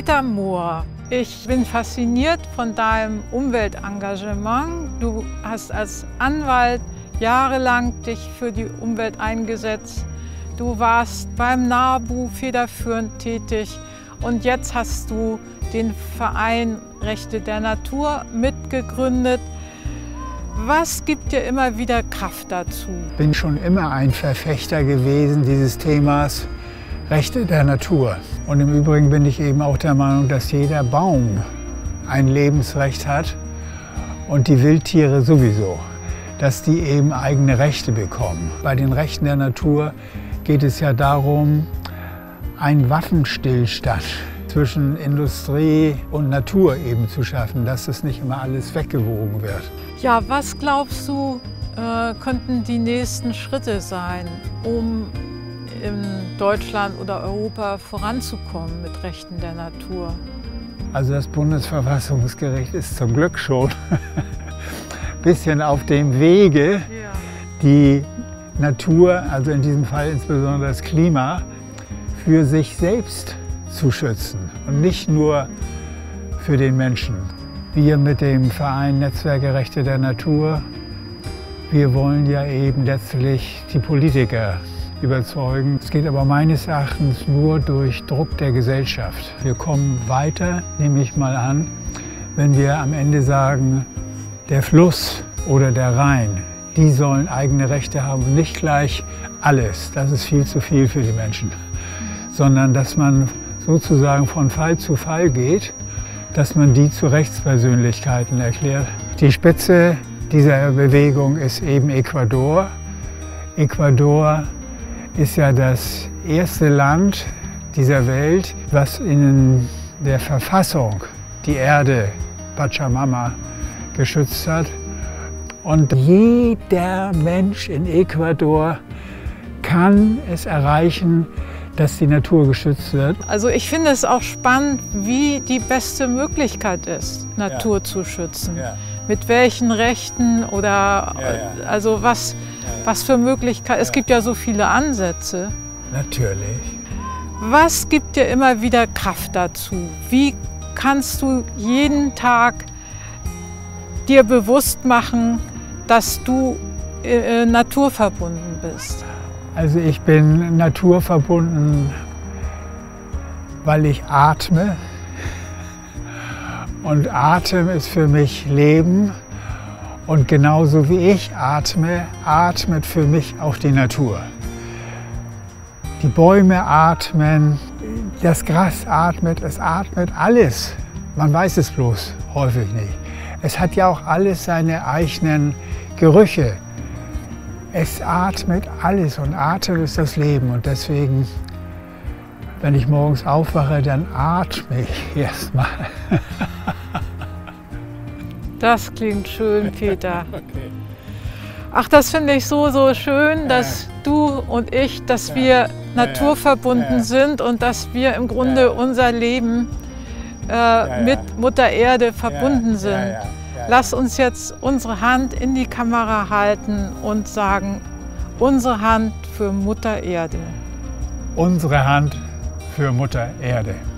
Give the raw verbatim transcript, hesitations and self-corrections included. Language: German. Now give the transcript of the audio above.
Peter Mohr, ich bin fasziniert von deinem Umweltengagement. Du hast als Anwalt jahrelang dich für die Umwelt eingesetzt. Du warst beim NABU federführend tätig und jetzt hast du den Verein Rechte der Natur mitgegründet. Was gibt dir immer wieder Kraft dazu? Ich bin schon immer ein Verfechter gewesen dieses Themas Rechte der Natur. Und im Übrigen bin ich eben auch der Meinung, dass jeder Baum ein Lebensrecht hat und die Wildtiere sowieso, dass die eben eigene Rechte bekommen. Bei den Rechten der Natur geht es ja darum, einen Waffenstillstand zwischen Industrie und Natur eben zu schaffen, dass es nicht immer alles weggewogen wird. Ja, was glaubst du, äh, könnten die nächsten Schritte sein, um in Deutschland oder Europa voranzukommen mit Rechten der Natur? Also das Bundesverfassungsgericht ist zum Glück schon ein bisschen auf dem Wege, ja, die Natur, also in diesem Fall insbesondere das Klima, für sich selbst zu schützen und nicht nur für den Menschen. Wir mit dem Verein Netzwerke Rechte der Natur, wir wollen ja eben letztlich die Politiker überzeugen. Es geht aber meines Erachtens nur durch Druck der Gesellschaft. Wir kommen weiter, nehme ich mal an, wenn wir am Ende sagen, der Fluss oder der Rhein, die sollen eigene Rechte haben und nicht gleich alles. Das ist viel zu viel für die Menschen. Sondern dass man sozusagen von Fall zu Fall geht, dass man die zu Rechtspersönlichkeiten erklärt. Die Spitze dieser Bewegung ist eben Ecuador. Ecuador ist ja das erste Land dieser Welt, was in der Verfassung die Erde, Pachamama, geschützt hat. Und jeder Mensch in Ecuador kann es erreichen, dass die Natur geschützt wird. Also ich finde es auch spannend, wie die beste Möglichkeit ist, Natur ja. zu schützen. Ja. Mit welchen Rechten oder ja, ja. also was, ja, ja. was für Möglichkeiten. Ja. Es gibt ja so viele Ansätze. Natürlich. Was gibt dir immer wieder Kraft dazu? Wie kannst du jeden Tag dir bewusst machen, dass du äh, naturverbunden bist? Also ich bin naturverbunden, weil ich atme. Und Atem ist für mich Leben. Und genauso wie ich atme, atmet für mich auch die Natur. Die Bäume atmen, das Gras atmet, es atmet alles. Man weiß es bloß häufig nicht. Es hat ja auch alles seine eigenen Gerüche. Es atmet alles und Atem ist das Leben. Und deswegen, wenn ich morgens aufwache, dann atme ich erstmal. Das klingt schön, Peter. Okay. Ach, das finde ich so, so schön, dass ja. du und ich, dass ja. wir ja, naturverbunden ja. sind und dass wir im Grunde ja. unser Leben äh, ja, ja. mit Mutter Erde verbunden ja. sind. Ja, ja. Lass uns jetzt unsere Hand in die Kamera halten und sagen, unsere Hand für Mutter Erde. Unsere Hand für Mutter Erde.